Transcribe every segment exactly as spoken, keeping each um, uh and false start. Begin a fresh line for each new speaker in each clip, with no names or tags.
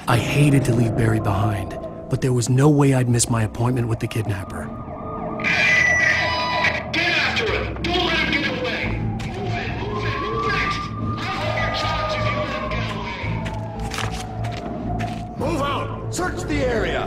I hated to leave Barry behind, but there was no way I'd miss my appointment with the kidnapper.
Get after him! Don't let him get away! Move it! Move it! Move it! I'll hold charge if you let him get away!
Move out! Search the area!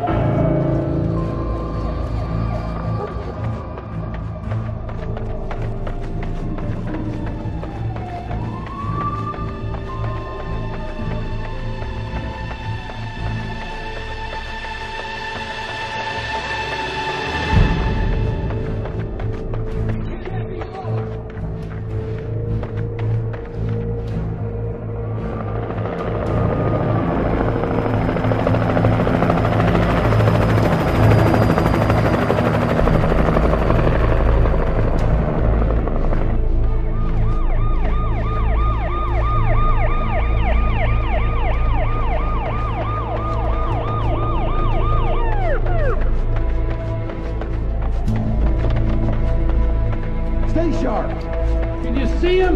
Stay sharp! Can you see him?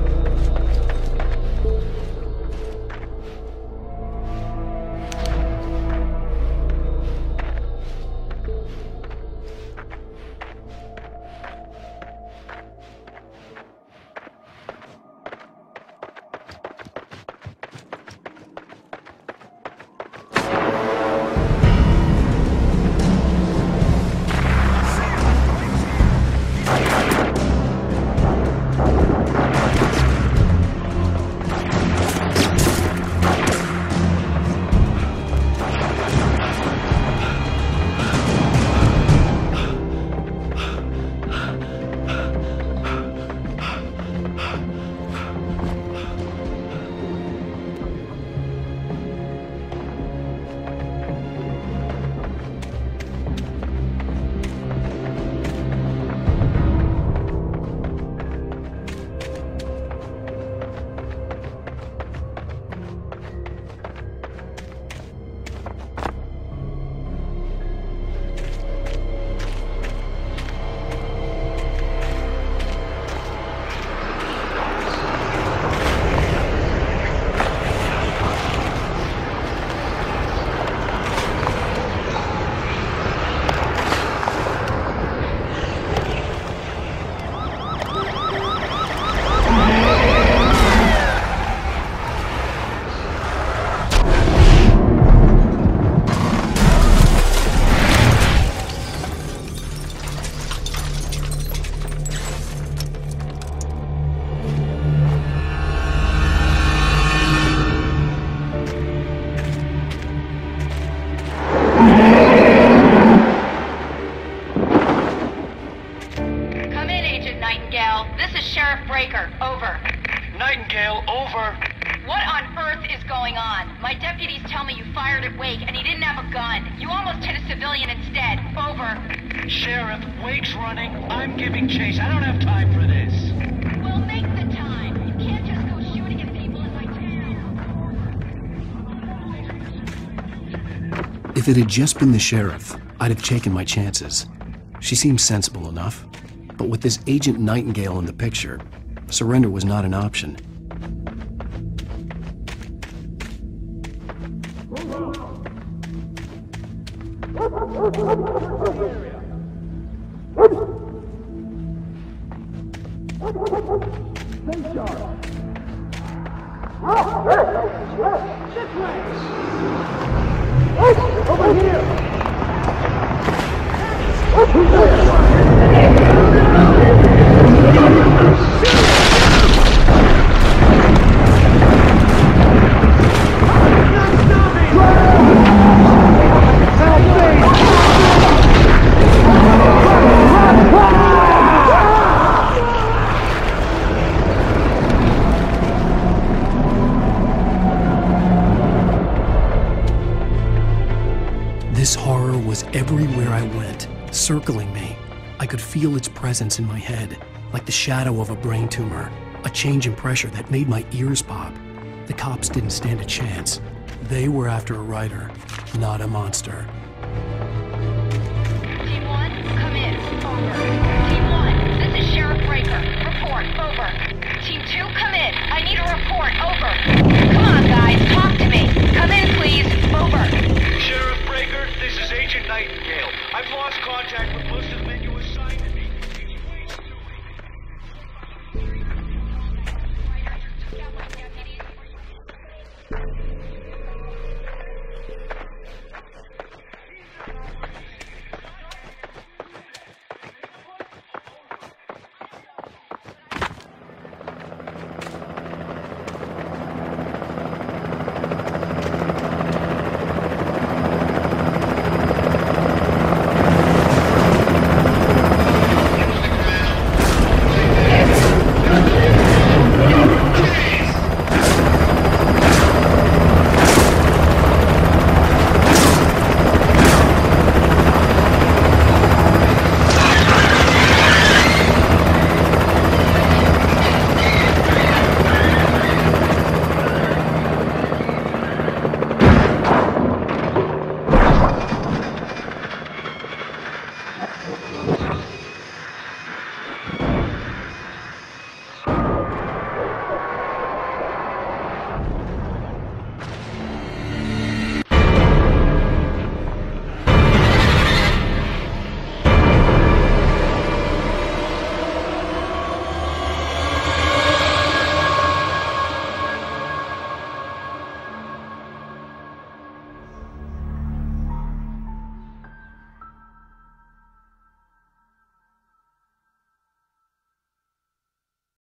Over.
Nightingale, over.
What on earth is going on? My deputies tell me you fired at Wake and he didn't have a gun. You almost hit a civilian instead. Over.
Sheriff, Wake's running. I'm giving chase. I don't have time for this.
Well, make the time. You can't just go shooting at people in my town.
If it had just been the sheriff, I'd have taken my chances. She seemed sensible enough. But with this Agent Nightingale in the picture, surrender was not an option.
Stay sharp! Over here!
This horror was everywhere I went, circling me. I could feel its presence in my head, like the shadow of a brain tumor, a change in pressure that made my ears pop. The cops didn't stand a chance. They were after a writer, not a monster.